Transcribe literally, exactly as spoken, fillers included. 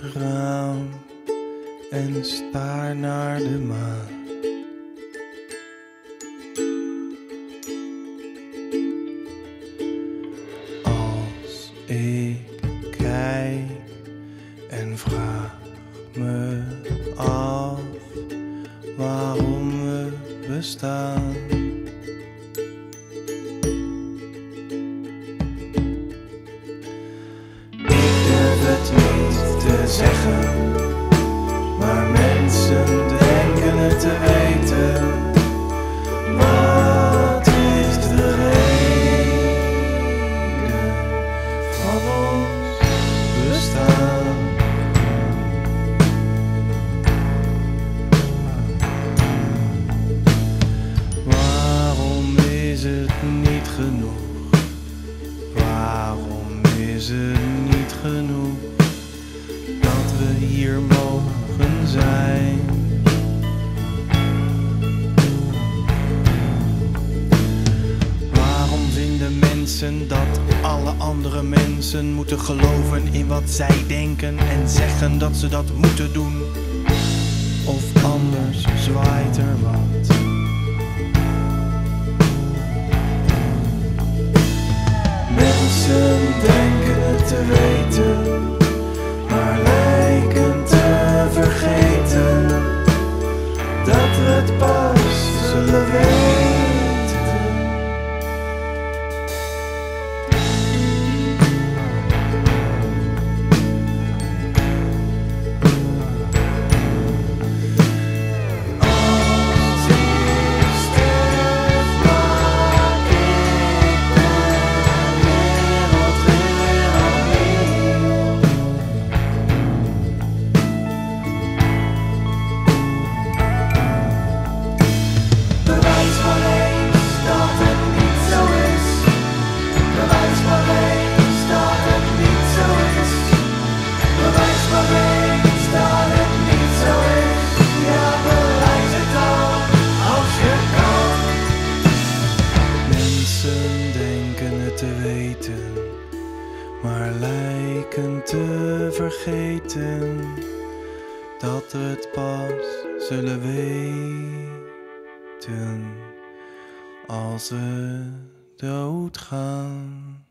raam en staar naar de maan. Als ik kijk en vraag me af waarom we bestaan. Ik durf het niet te zeggen, maar mensen denken het te weten. Wat is de reden van ons bestaan? Waarom is het niet genoeg? Waarom is het niet genoeg dat we hier mogen zijn? Waarom vinden mensen dat alle andere mensen moeten geloven in wat zij denken en zeggen dat ze dat moeten doen? Of anders zwaait er wat. Mensen denken het te weten, maar lijken te vergeten dat we het pas zullen weten. Te weten, maar lijken te vergeten dat we het pas zullen weten als we doodgaan.